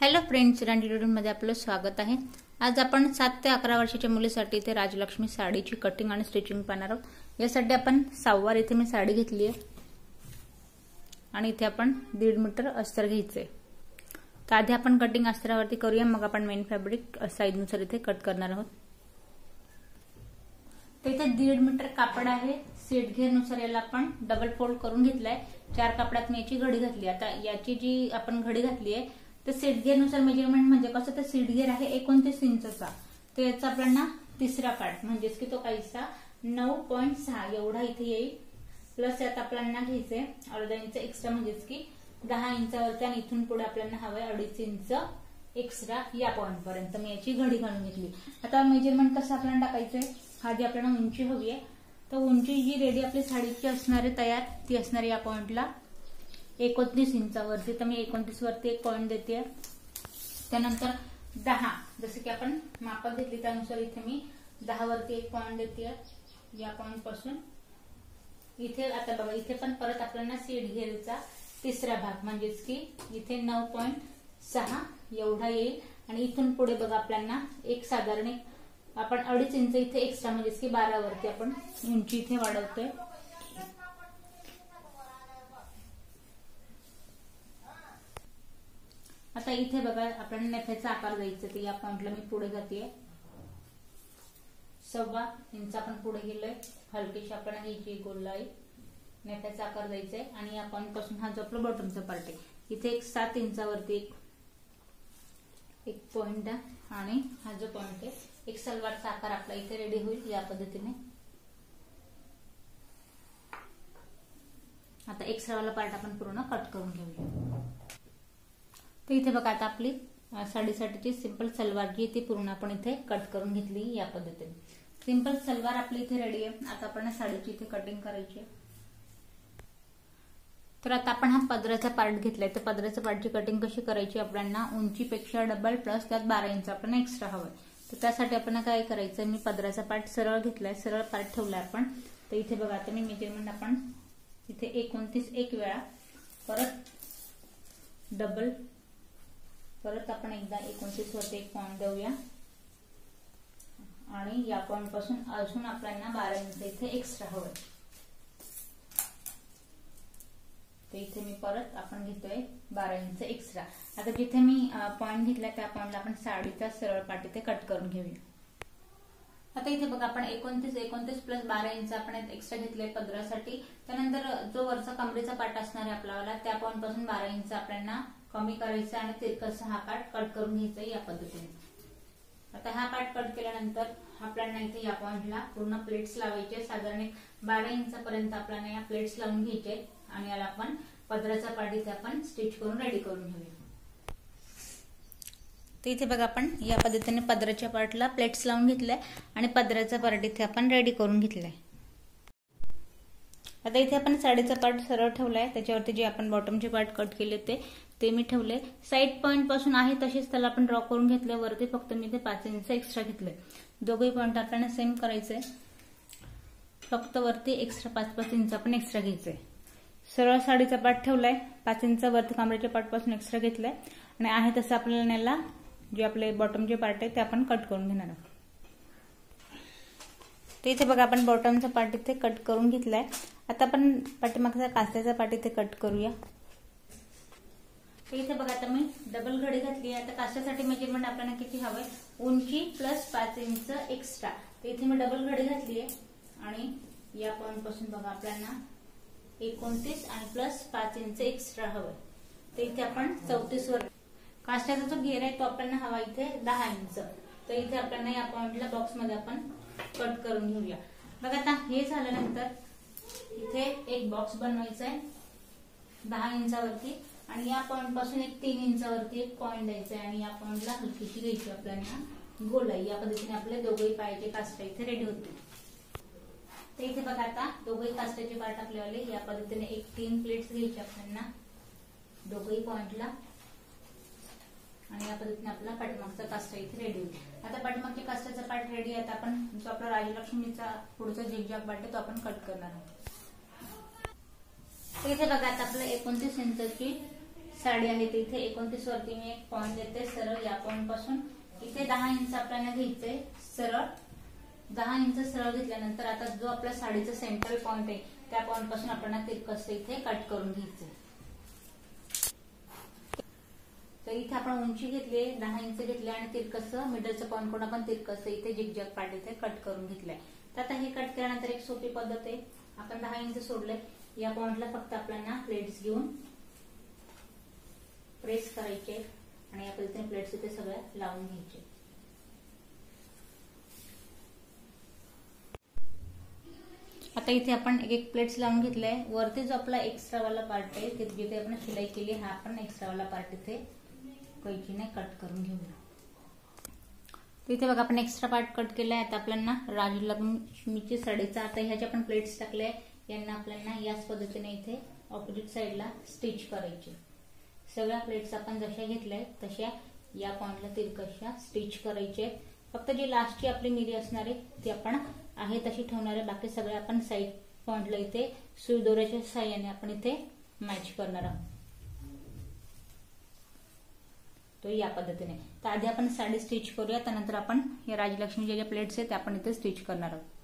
Hello friends, रांडी ट्युटोरियलमध्ये आपलं स्वागत आहे। आज आपण 7 ते 11 वर्षाच्या मुलीसाठी इथे राजलक्ष्मी साडीची कटिंग आणि स्टिचिंग पाहणार आहोत। यासाठी आपण 6 वार इथे मी साडी घेतली आहे आणि इथे आपण 1.5 मीटर अस्तर घ्यायचे। तर आधी आपण कटिंग अस्तरावरती करूया, मग आपण मेन फॅब्रिक साइज नुसार इथे कट करणार आहोत। तर इथे 1.5 मीटर कापड आहे। सीट घेर नुसार याला आपण डबल फोल्ड करून घेतलाय। 4 कापडात मी याची घडी घातली। आता याची जी आपण घडी घातली आहे तर सीट घेर नुसार मेजरमेंट म्हणजे कसं, तर सीट घेर आहे 29 इंचचा, तर याचा आपल्याला तिसरा पार्ट म्हणजेच की तो काहीसा 9.6 एवढा इथे येईल। प्लस यात आपल्याला घ्यायचे अर्धा इंच एक्स्ट्रा म्हणजेच की 10 इंचावरती, आणि इथून पुढे आपल्याला हवंय 2.5 इंच एक्स्ट्रा या पॉइंट पर्यंत मी याची घडी घालून घेतली। आता मेजरमेंट कसं आपल्याला टाकायचंय, हा जी आपल्याला उंची हवी आहे तर उंची जी रेडी आपली साडीची असणार आहे तयार, ती असणार या पॉइंटला 29 इंचावरती। तर मी 29 वरती एक पॉइंट देते। त्यानंतर 10 जसं की आपण मापात घेतली त्यानुसार इथे मी 10 वरती एक पॉइंट देते या पॉइंट पासून इथे। आता बघा इथे पण परत आपल्याला सीट घेरचा तिसरा भाग म्हणजेच की इथे 9.6 एवढा येईल, आणि इथून पुढे बघा आपल्याला एक साधारण आपण 2.5 इंच इथे एक्स्ट्रा म्हणजेच की 12 वरती आपण उंची इथे वाढवतोय। आता इथे बघा आपल्याला नेफ्याचा आकार द्यायचा, तर या पॉइंटला मी पुढे जाते 1.25 इंच आपण पुढे गेलोय। हलकीशी आपल्याला घ्यायची गोलाई, नेफ्याचा आकार द्यायचा आहे, आणि या पॉइंट पासून हा जो आपला बॉटमचा पार्ट आहे इथे एक 7 इंचावरती एक पॉइंट आहे, आणि हा जो पॉइंट आहे एक सलवारचा आकार आपला इथे रेडी होईल या पद्धतीने। आता एक्स्ट्रा वाला पार्ट आपण पूर्ण कट करून घेऊया। तर इथे बघा आता आपली साडीसाठीची सिंपल सलवार जी ती पूर्ण आपण इथे कट करून घेतली या पद्धतीने। सिंपल सलवार आपली इथे रेडी आहे। आता आपण साडीची इथे कटिंग करायची आहे। तर आता आपण हा पदराचा पार्ट घेतलाय, तर पदराच्या पार्टची कटिंग कशी करायची, आपल्याला उंचीपेक्षा डबल प्लस त्यात 12 इंच आपण एक्स्ट्रा हवंय। तर त्यासाठी आपण काय करायचं, मी पदराचा पार्ट सरळ घेतलाय, सरळ पार्ट ठेवलाय आपण। तर इथे बघा आता मी मेजरमेंट आपण इथे 29 एक वेळा, परत डबल, परत आपण एकदा 29 वरती एक पॉइंट देऊया, आणि या पॉइंट पासून अजून आपल्याला 12 इंच इथे एक्स्ट्रा हवंय। तर इथे मी परत आपण घेतोय 12 इंच एक्स्ट्रा। आता जिथे मी पॉइंट घेतलाय त्या पॉइंटला आपण साडीचा सरळ पार्ट इथे कट करून घेऊया। आता इथे बघा आपण 29 प्लस 12 इंच आपण एक्स्ट्रा घेतले पदरासाठी। त्यानंतर जो वरचा कमरेचा पार्ट असणार आहे आपल्याला, त्या पॉइंट पासून 12 इंच आपल्याला कमी करायचा आणि तिरकस हा पार्ट कट करून घ्यायचा या पद्धतीने। आता हा पार्ट कट केल्यानंतर आपल्याला इथे या पॉइंटला पूर्ण प्लेट्स लावायचे, साधारण 12 इंचापर्यंत आपल्याला या प्लेट्स लावून घ्यायचे, आणि याला आपण पदराचा पार्ट इथे आपण स्टिच करून रेडी करून घेऊया। तर इथे बघा आपण या पद्धतीने पदराच्या पार्टला प्लेट्स लावून घेतलाय आणि पदराचा पार्ट इथे आपण रेडी करून घेतलाय। आता इथे आपण साडीचा पार्ट सरळ ठेवलाय, त्याच्यावरती जे आपण बॉटमचे पार्ट कट केले ते मी ठेवले। साइड पॉइंट पासून आहे तसेच त्याला आपण ड्रॉ करून घेतले। वरती फक्त मी इथे 5 इंच एक्स्ट्रा घेतले। दोघे पॉइंट आपल्याला सेम करायचंय, फक्त वरती एक्स्ट्रा 5-5 इंच आपण एक्स्ट्रा घ्यायचंय। सरळ साडीचा पार्ट ठेवलाय, 5 इंच वरती कमरेच्या पार्ट पासून एक्स्ट्रा घेतलाय, आणि आहे तसं आपल्याला याला जे आपले बॉटमचे पार्ट आहे ते आपण कट करून घेणार आहोत। तर इथे बघा आपण बॉटमचा पार्ट इथे कट करून घेतलाय। आता आपण पाठीमागचा कास्त्याचा पार्ट इथे कट करूया। तर इथे बघा आता मी डबल घडी घातली आहे। आता कास्त्यासाठी मेजरमेंट आपल्याला किती हवंय, उंची प्लस 5 इंच एक्स्ट्रा। तर इथे मी डबल घडी घातली आहे, आणि या पॉइंट पासून बघा आपल्याला 29 आणि प्लस 5 इंच एक्स्ट्रा हवंय। तर इथे आपण 34 वर कास्त्याचा जो घेर आहे तो आपल्याला हवा इथे 10 इंच। तर इथे आपल्याला या पॉइंटला बॉक्स मध्ये आपण कट करून घेऊया। बघा आता हे झाल्यानंतर इथे एक बॉक्स बनवायचा आहे 10 इंचावरती, आणि या पॉइंट पासून एक 3 इंचावरती एक पॉइंट द्यायचा आहे, आणि या पॉइंटला हलकीशी घ्यायची आपल्याला गोलाई। या पद्धतीने आपले दोघेही पायाचे कास्टे इथे रेडी होतील। तर इथे बघा आता दोघेही कास्ट्याचे पार्ट आपल्याला या पद्धतीने एक 3 प्लेट्स घ्यायचे आपल्याला दोघेही पॉइंटला, आणि या पद्धतीने आपला पाठीमागचा कास्टा इथे रेडी होईल। आता पाठीमागच्या कास्टाचा पार्ट रेडी आहे। आता आपण जो आपला राजलक्ष्मीचा पुढचा झिगझॅग पार्ट आहे तो आपण कट करणार आहोत। तर इथे बघा आता आपलं 29 इंचची साडी आहे ते इथे 29 वरती मी एक पॉइंट देते सरळ या पॉइंट पासून इथे 10 इंच आपल्याला घ्यायचंय सरळ. 10 इंच सरळ घेतल्यानंतर आता जो आपला साडीचा सेंट्रल पॉइंट आहे त्या पॉइंट पासून आपल्याला तिरकस इथे कट करून घ्यायचंय. तर इथे आपण उंची घेतली 10 इंच घेतली आणि तिरकस मिडलचं पॉइंट कोण आपण तिरकस इथे जिगजॅग पार्ट इथे कट करून घेतलाय. तर आता हे कट केल्यानंतर एक सोपी पद्धत आहे. आपण 10 इंच सोडले या पॉइंटला फक्त आपल्याला प्लेट्स घेऊन प्रेस करायचे आणि या पद्धतीने प्लेट्स इथे सगळ्या लावून घ्यायचे. आता इथे आपण एक प्लेट्स लावून घेतलाय. वरती जो आपला एक्स्ट्रा वाला पार्ट आहे जिथे आपण शिलाई केली हा आपण एक्स्ट्रा वाला पार्ट इथे कैचीने कट करून घेऊया. इथे बघा आपण एक्स्ट्रा पार्ट कट केलाय. आता आपल्याला राजलक्ष्मीची साडीचा आता ह्या ज्या आपण प्लेट्स टाकल्या यांना आपल्याला याच पद्धतीने इथे ऑपोजिट साइडला स्टिच करायचे. सगळ्या प्लेट्स आपण जशा घेतल्या तशा या पॉइंटला तिरकशा स्टिच करायचे. फक्त जी लास्टची आपली मिरी असणार आहे ती आपण आहे तशी ठेवणार आहे. बाकी सगळे आपण साइड पॉइंटला इथे सुई दोऱ्याच्या साहाय्याने आपण इथे मॅच करणार आहोत. तो या पद्धतीने. तर आधी आपण साडी स्टिच करूया त्यानंतर आपण हे राजलक्ष्मीचे जे प्लेट्स आहेत ते आपण इथे स्टिच करणार आहोत.